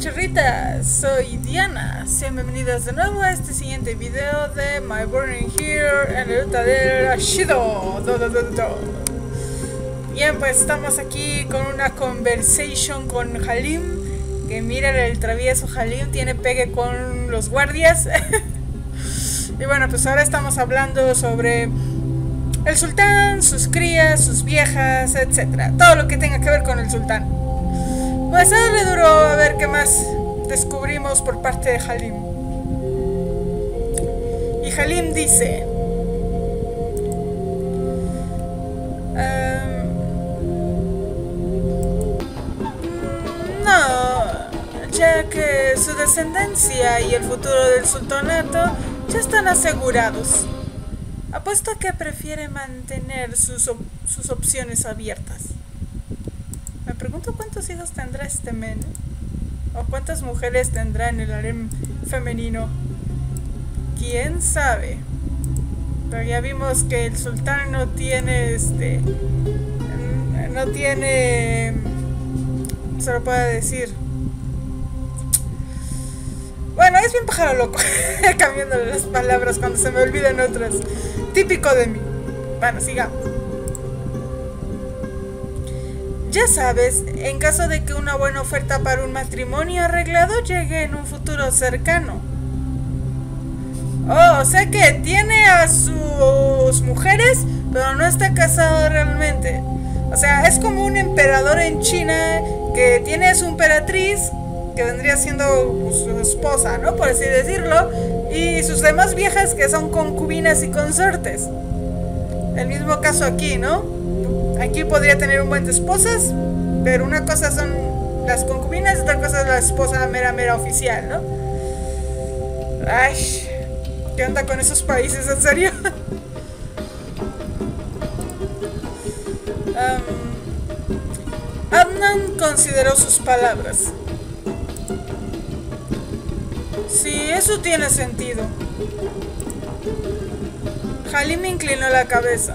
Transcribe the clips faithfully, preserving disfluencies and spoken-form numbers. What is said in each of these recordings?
cachorritas, soy Diana. Sean bienvenidas de nuevo a este siguiente video de My Burning Here en la ruta del Ashido. Do, do, do, do. Bien, pues estamos aquí con una conversation con Halim. Que miren, el travieso Halim tiene pegue con los guardias. Y bueno, pues ahora estamos hablando sobre el sultán, sus crías, sus viejas, etcétera. Todo lo que tenga que ver con el sultán. Pues a darle duro a ver qué más descubrimos por parte de Halim. Y Halim dice: um, no, ya que su descendencia y el futuro del sultanato ya están asegurados. Apuesto a que prefiere mantener sus, op sus opciones abiertas. Me pregunto cuántos hijos tendrá este men, o cuántas mujeres tendrá en el harem femenino. Quién sabe. Pero ya vimos que el sultán no tiene este no tiene se lo puedo decir. Bueno, es bien pájaro loco. Cambiándole las palabras cuando se me olvidan otras. Típico de mí. Bueno, sigamos. Ya sabes, en caso de que una buena oferta para un matrimonio arreglado llegue en un futuro cercano. Oh, o sea que tiene a sus mujeres, pero no está casado realmente. O sea, es como un emperador en China que tiene a su emperatriz, que vendría siendo su esposa, ¿no? Por así decirlo. Y sus demás viejas que son concubinas y consortes. El mismo caso aquí, ¿no? Aquí podría tener un buen de esposas, pero una cosa son las concubinas y otra cosa es la esposa mera mera oficial, ¿no? Ay, ¿qué onda con esos países, en serio? um, Adnan consideró sus palabras. Sí, eso tiene sentido. Halim inclinó la cabeza.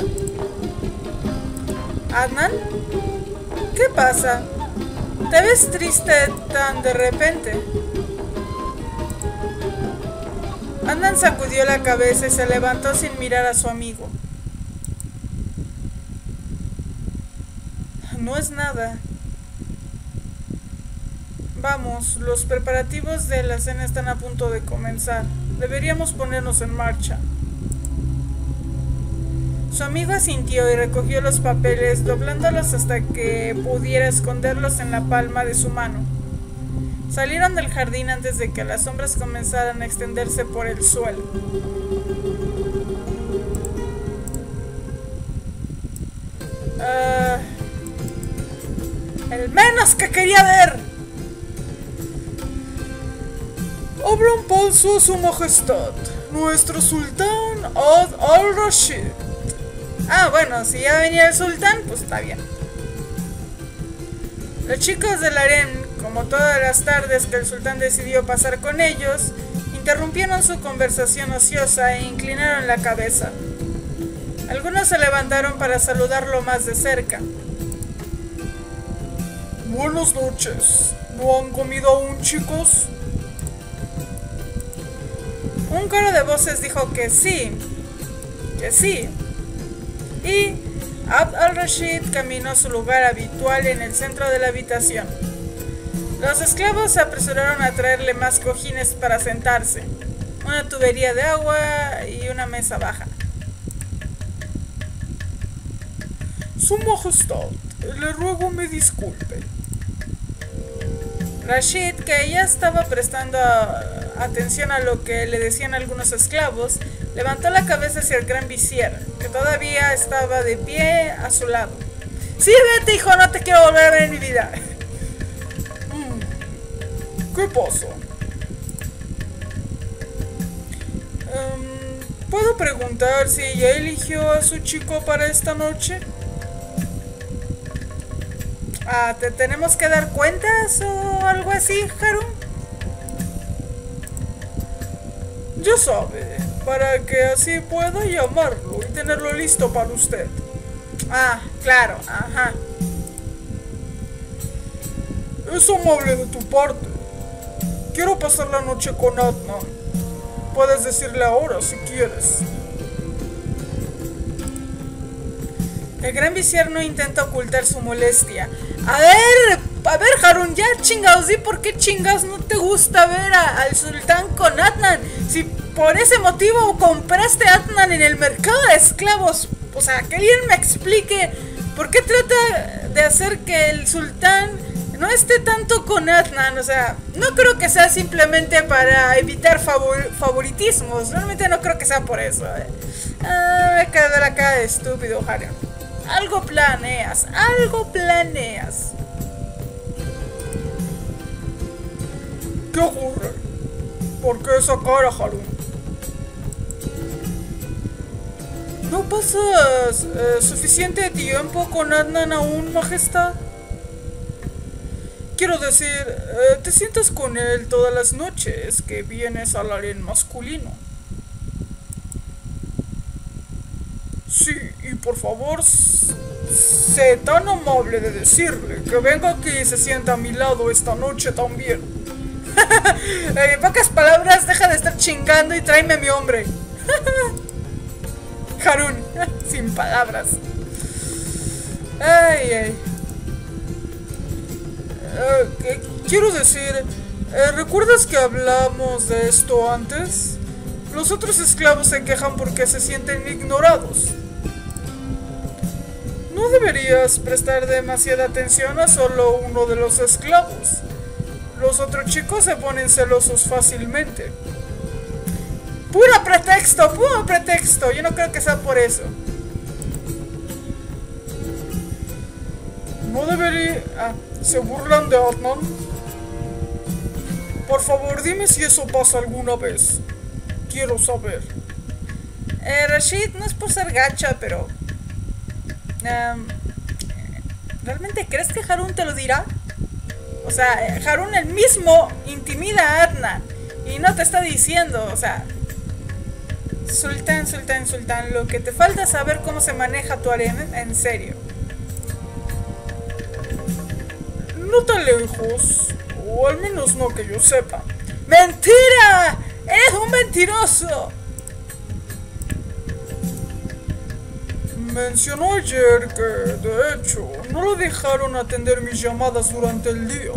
Adnan, ¿qué pasa? ¿Te ves triste tan de repente? Adnan sacudió la cabeza y se levantó sin mirar a su amigo. No es nada. Vamos, los preparativos de la cena están a punto de comenzar. Deberíamos ponernos en marcha. Su amigo asintió y recogió los papeles, doblándolos hasta que pudiera esconderlos en la palma de su mano. Salieron del jardín antes de que las sombras comenzaran a extenderse por el suelo. Uh, ¡El menos que quería ver! Abran paso a su majestad, nuestro sultán Ad al-Rashid. Ah, bueno, si ya venía el sultán, pues está bien. Los chicos del harem, como todas las tardes que el sultán decidió pasar con ellos, interrumpieron su conversación ociosa e inclinaron la cabeza. Algunos se levantaron para saludarlo más de cerca. Buenas noches. ¿No han comido aún, chicos? Un coro de voces dijo que sí, que sí. Y Abd al-Rashid caminó a su lugar habitual en el centro de la habitación. Los esclavos se apresuraron a traerle más cojines para sentarse, una tubería de agua y una mesa baja. Su majestad, le ruego me disculpe. Rashid, que ya estaba prestando atención a lo que le decían algunos esclavos, levantó la cabeza hacia el gran visir, que todavía estaba de pie a su lado. ¡Sírvete, hijo! No te quiero volver a ver en mi vida. ¿Qué pasa? Um, ¿Puedo preguntar si ella eligió a su chico para esta noche? Ah, ¿te tenemos que dar cuentas o algo así, Harun? Ya sabe, para que así pueda llamarlo y tenerlo listo para usted. Ah, claro, ajá. Es amable de tu parte. quiero pasar la noche con Adnan. Puedes decirle ahora si quieres. El gran visir no intenta ocultar su molestia. A ver, a ver, Harun, ya chingados, di por qué chingados no te gusta ver a, al sultán con Adnan. Si por ese motivo compraste a Adnan en el mercado de esclavos. O sea, que alguien me explique por qué trata de hacer que el sultán no esté tanto con Adnan. O sea, no creo que sea simplemente para evitar favor favoritismos. Realmente no creo que sea por eso. eh. Ah, me quedé la cara de estúpido, Harun. Algo planeas, algo planeas. ¿Qué ocurre? ¿Por qué esa cara, Harun? ¿No pasas eh, suficiente tiempo con Adnan aún, majestad? Quiero decir, eh, te sientas con él todas las noches que vienes al harén masculino. Sí, y por favor, sé tan amable de decirle que venga aquí y se sienta a mi lado esta noche también. En pocas palabras, deja de estar chingando y tráeme a mi hombre. Harun, sin palabras. Ay, ay. Uh, quiero decir, uh, ¿recuerdas que hablamos de esto antes? Los otros esclavos se quejan porque se sienten ignorados. No deberías prestar demasiada atención a solo uno de los esclavos. Los otros chicos se ponen celosos fácilmente. ¡Puro pretexto! ¡Puro pretexto! Yo no creo que sea por eso. No debería... Ah, ¿se burlan de Adnan? Por favor, dime si eso pasa alguna vez. Quiero saber. Eh, Rashid, no es por ser gacha, pero... Um, ¿realmente crees que Harun te lo dirá? O sea, Harun el mismo intimida a Adnan y no te está diciendo, o sea... Sultán, sultán, sultán, lo que te falta es saber cómo se maneja tu harén, en serio. No tan lejos, o al menos no que yo sepa. ¡Mentira! ¡Eres un mentiroso! Mencionó ayer que, de hecho, no lo dejaron atender mis llamadas durante el día.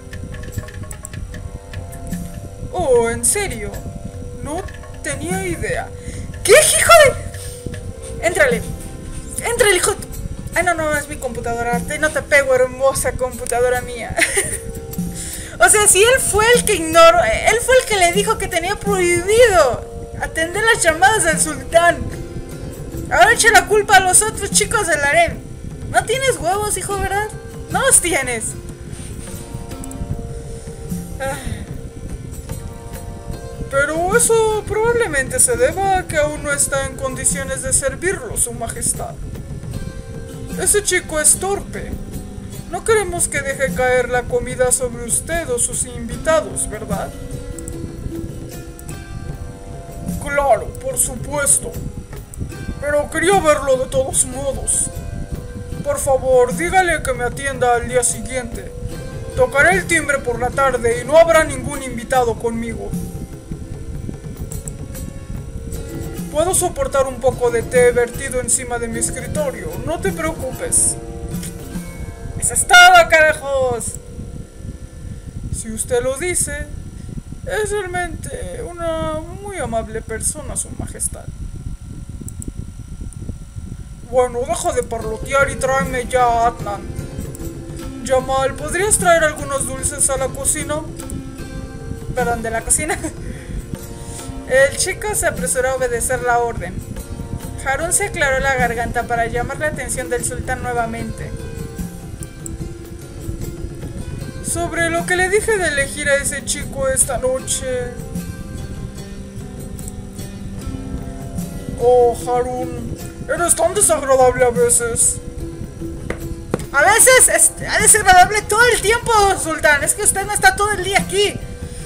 Oh, ¿en serio? No tenía idea. ¿Qué, hijo de...? Éntrale. Éntrale, hijo de... Ay, no, no, es mi computadora. No te pego, hermosa computadora mía. O sea, si él fue el que ignoró, él fue el que le dijo que tenía prohibido atender las llamadas del sultán. Ahora echa la culpa a los otros chicos del harén. No tienes huevos, hijo, ¿verdad? No los tienes. Pero eso probablemente se deba a que aún no está en condiciones de servirlo, su majestad. Ese chico es torpe. No queremos que deje caer la comida sobre usted o sus invitados, ¿verdad? Claro, por supuesto. Pero quería verlo de todos modos. Por favor, dígale que me atienda al día siguiente. Tocaré el timbre por la tarde y no habrá ningún invitado conmigo. Puedo soportar un poco de té vertido encima de mi escritorio, no te preocupes. ¡Eso es todo, carajos! Si usted lo dice, es realmente una muy amable persona, su majestad. Bueno, deja de parlotear y tráeme ya a Adnan. Jamal, ¿podrías traer algunos dulces a la cocina? Perdón, de la cocina. El chico se apresuró a obedecer la orden. Harun se aclaró la garganta para llamar la atención del sultán nuevamente. Sobre lo que le dije de elegir a ese chico esta noche... Oh, Harun, eres tan desagradable a veces. A veces es desagradable todo el tiempo, sultán. Es que usted no está todo el día aquí.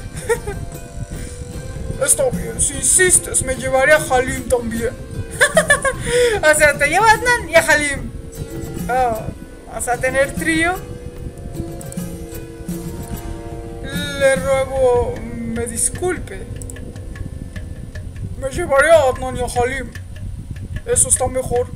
Está bien, si insistes, me llevaré a Halim también. O sea, te llevo a Adnan y a Halim. Oh, vamos a tener trío. Le ruego me disculpe. Me llevaré a Adnan y a Halim. Eso está mejor.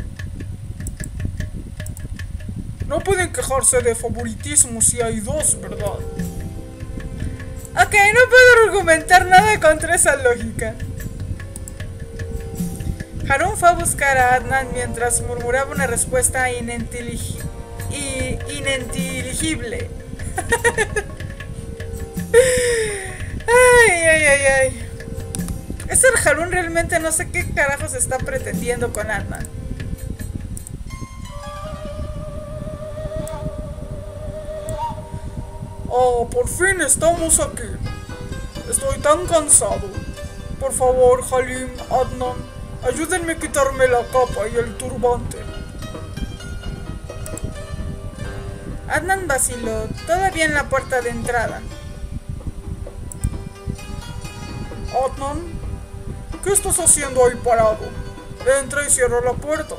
No pueden quejarse de favoritismo si hay dos, ¿verdad? Ok, no puedo argumentar nada contra esa lógica. Harun fue a buscar a Adnan mientras murmuraba una respuesta inintelig i ininteligible. Ay, ay, ay, ay. Ese Harun realmente no sé qué carajos está pretendiendo con Adnan. Oh, por fin estamos aquí. Estoy tan cansado. Por favor, Halim, Adnan, ayúdenme a quitarme la capa y el turbante. Adnan vaciló, todavía en la puerta de entrada. Adnan, ¿qué estás haciendo ahí parado? Entra y cierra la puerta.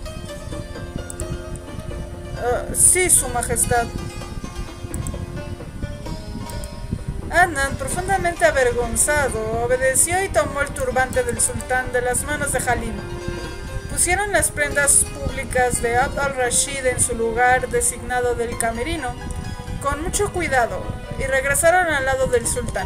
Uh, sí, su majestad. Adnan, profundamente avergonzado, obedeció y tomó el turbante del sultán de las manos de Halim. Pusieron las prendas públicas de Abd al-Rashid en su lugar designado del camerino, con mucho cuidado, y regresaron al lado del sultán.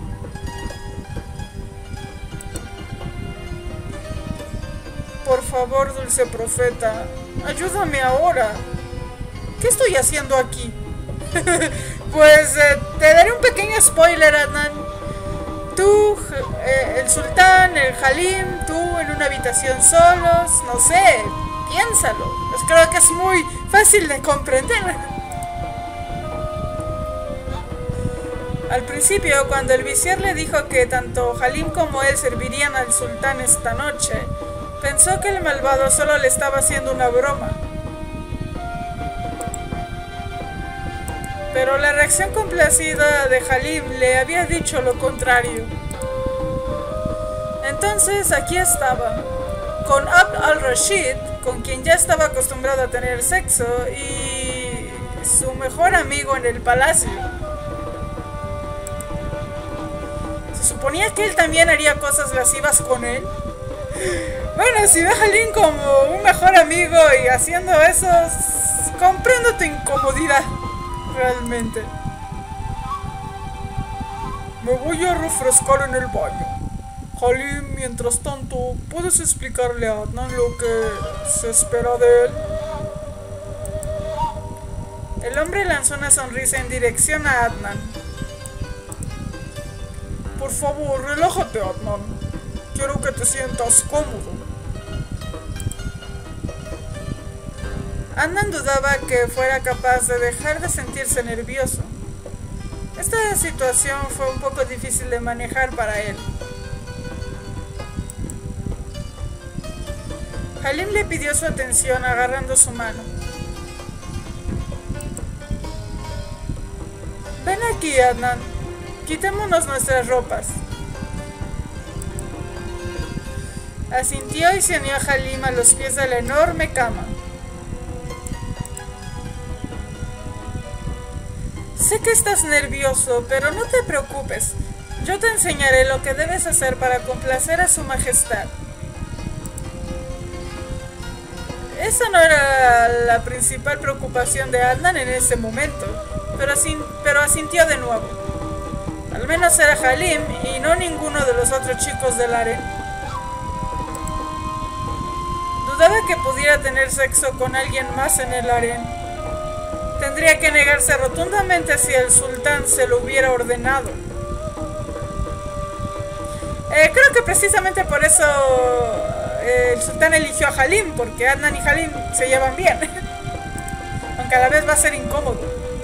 Por favor, dulce profeta, ayúdame ahora. ¿Qué estoy haciendo aquí? Pues eh, te daré un pequeño spoiler, Adnan. Tú, eh, el sultán, el Halim, tú en una habitación solos, no sé, piénsalo. Pues creo que es muy fácil de comprender. Al principio, cuando el visir le dijo que tanto Halim como él servirían al sultán esta noche, pensó que el malvado solo le estaba haciendo una broma. Pero la reacción complacida de Halim le había dicho lo contrario. Entonces aquí estaba, con Abd al-Rashid, con quien ya estaba acostumbrado a tener sexo, y su mejor amigo en el palacio. ¿Se suponía que él también haría cosas lascivas con él? Bueno, si ve a Halim como un mejor amigo y haciendo eso, comprendo tu incomodidad. Realmente. Me voy a refrescar en el baño. Halim, mientras tanto, ¿puedes explicarle a Adnan lo que se espera de él? El hombre lanzó una sonrisa en dirección a Adnan. Por favor, relájate, Adnan. Quiero que te sientas cómodo. Adnan dudaba que fuera capaz de dejar de sentirse nervioso. Esta situación fue un poco difícil de manejar para él. Halim le pidió su atención agarrando su mano. Ven aquí, Adnan. Quitémonos nuestras ropas. Asintió y se unió a Halim a los pies de la enorme cama. Sé que estás nervioso, pero no te preocupes. Yo te enseñaré lo que debes hacer para complacer a su majestad. Esa no era la principal preocupación de Adnan en ese momento, pero, asin pero asintió de nuevo. Al menos era Halim y no ninguno de los otros chicos del harén. Dudaba que pudiera tener sexo con alguien más en el harén. Tendría que negarse rotundamente si el sultán se lo hubiera ordenado. Eh, creo que precisamente por eso eh, el sultán eligió a Halim, porque Adnan y Halim se llevan bien. Aunque a la vez va a ser incómodo.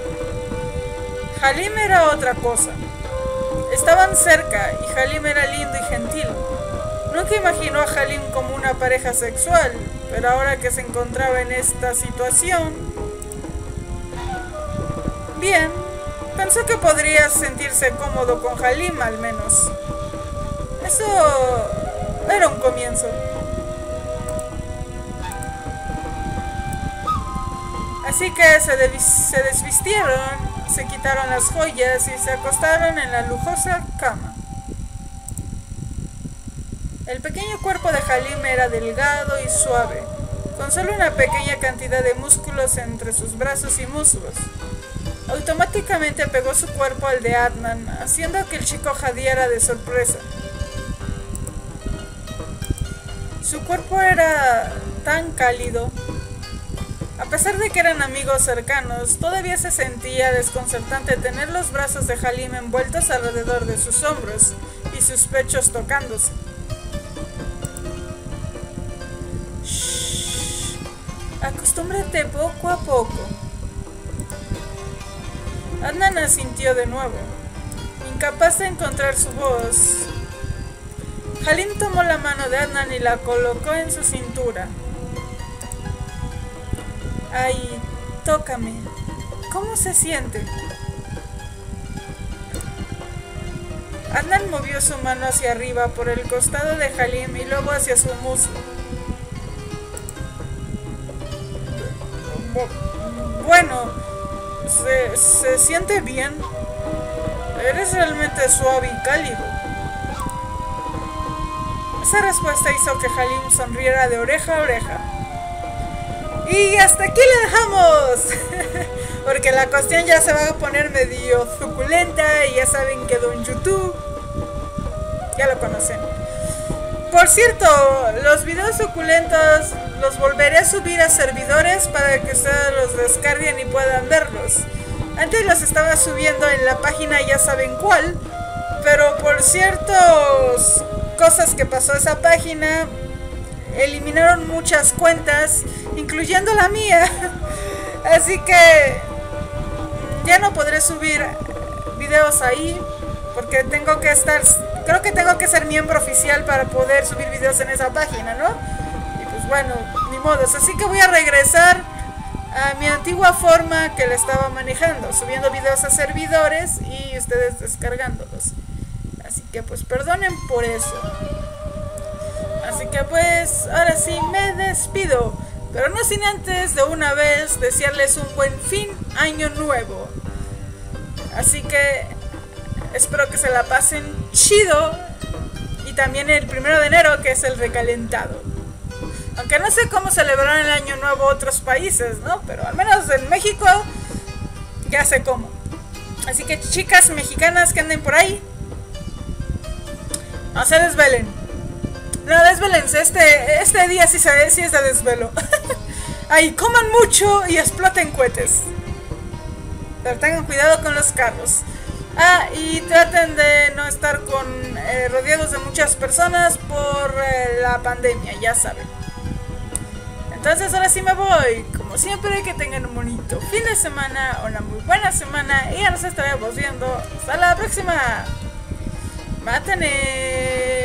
Halim era otra cosa. Estaban cerca y Halim era lindo y gentil. Nunca imaginó a Halim como una pareja sexual, pero ahora que se encontraba en esta situación... Bien, pensó que podría sentirse cómodo con Halim al menos. Eso era un comienzo. Así que se, se desvistieron, se quitaron las joyas y se acostaron en la lujosa cama. El pequeño cuerpo de Halim era delgado y suave, con solo una pequeña cantidad de músculos entre sus brazos y muslos. Automáticamente pegó su cuerpo al de Adnan, haciendo que el chico jadeara de sorpresa. Su cuerpo era tan cálido. A pesar de que eran amigos cercanos, todavía se sentía desconcertante tener los brazos de Halim envueltos alrededor de sus hombros y sus pechos tocándose. Shh. Acostúmbrate poco a poco. Adnan asintió de nuevo, incapaz de encontrar su voz. Halim tomó la mano de Adnan y la colocó en su cintura. Ay, tócame. ¿Cómo se siente? Adnan movió su mano hacia arriba por el costado de Halim y luego hacia su muslo. Bueno, se, se siente bien. Eres realmente suave y cálido. Esa respuesta hizo que Halim sonriera de oreja a oreja. Y hasta aquí le dejamos. Porque la cuestión ya se va a poner medio suculenta. Y ya saben que Don YouTube, ya lo conocen. Por cierto, los videos suculentos los volveré a subir a servidores para que ustedes los descarguen y puedan verlos. Antes los estaba subiendo en la página ya saben cuál, pero por ciertas cosas que pasó esa página, eliminaron muchas cuentas, incluyendo la mía. Así que ya no podré subir videos ahí, porque tengo que estar, creo que tengo que ser miembro oficial para poder subir videos en esa página, ¿no? Y pues bueno, ni modos. Así que voy a regresar a mi antigua forma que le estaba manejando, subiendo videos a servidores y ustedes descargándolos. Así que pues perdonen por eso. Así que pues ahora sí me despido, pero no sin antes de una vez desearles un buen fin año nuevo. Así que espero que se la pasen chido. Y también el primero de enero, que es el recalentado. Aunque no sé cómo celebrar el año nuevo otros países, ¿no? Pero al menos en México ya sé cómo. Así que chicas mexicanas que anden por ahí, no se desvelen. No, desvelense. Este, este día sí, se, sí es de desvelo. Ahí coman mucho y exploten cohetes. Pero tengan cuidado con los carros. Ah, y traten de no estar con eh, rodeados de muchas personas por eh, la pandemia, ya saben. Entonces ahora sí me voy. Como siempre, que tengan un bonito fin de semana, una muy buena semana. Y ya nos estaremos viendo. Hasta la próxima. Mátenme.